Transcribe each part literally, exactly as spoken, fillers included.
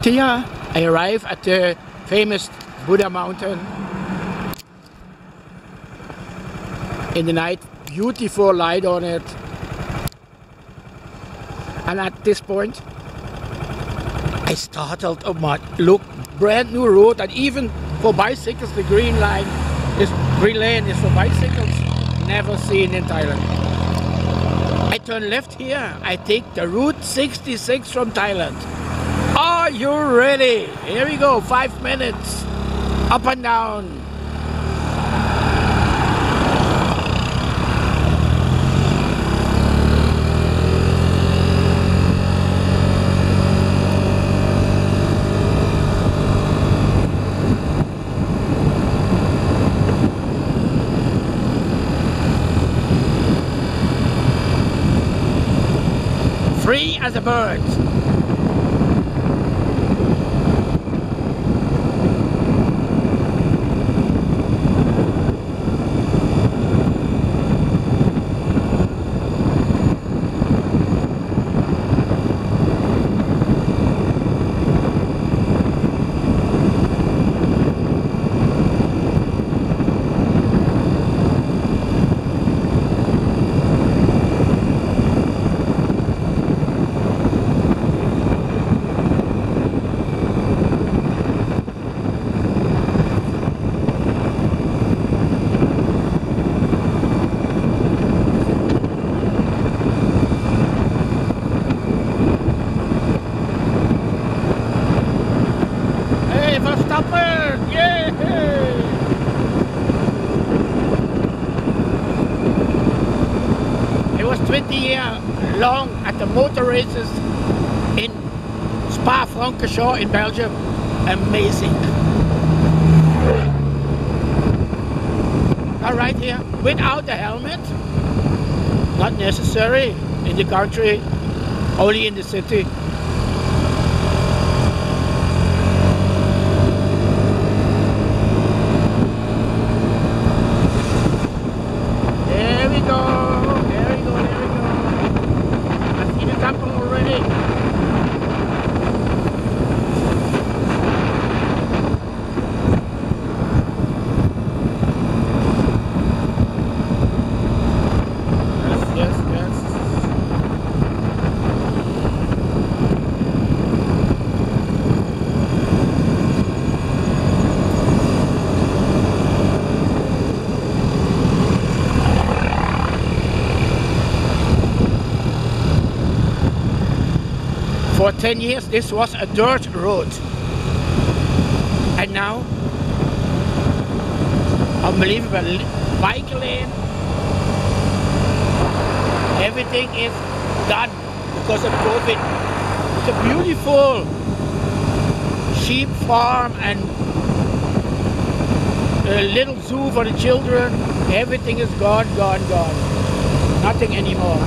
Here I arrive at the famous Buddha mountain in the night, beautiful light on it, and at this point I startled oh my, look, brand new road, and even for bicycles the green line is green lane is for bicycles, never seen in Thailand. I turn left here, I take the Route sixty-six from Thailand. Are you ready? Here we go, five minutes, up and down. Free as a bird. It was twenty years long at the motor races in Spa-Francorchamps in Belgium. Amazing. All right, here without the helmet, not necessary in the country, only in the city. There we go. For ten years this was a dirt road, and now unbelievable bike lane. Everything is done because of COVID. It's a beautiful sheep farm and a little zoo for the children. Everything is gone, gone, gone. Nothing anymore.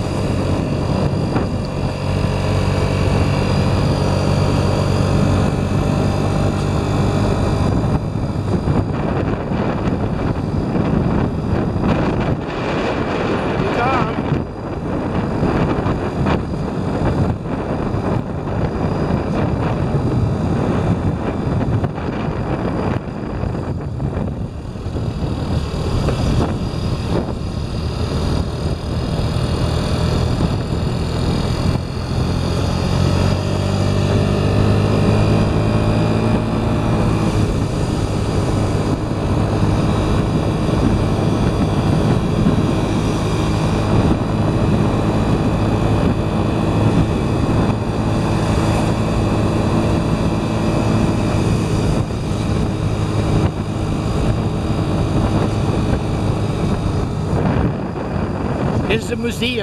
This is a museum.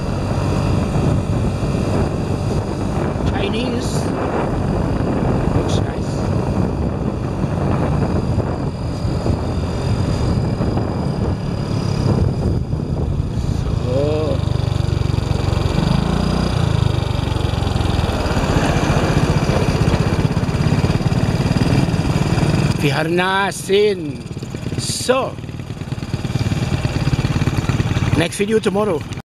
Chinese. Looks nice. So. Wir haben Nasen. So. Next video tomorrow.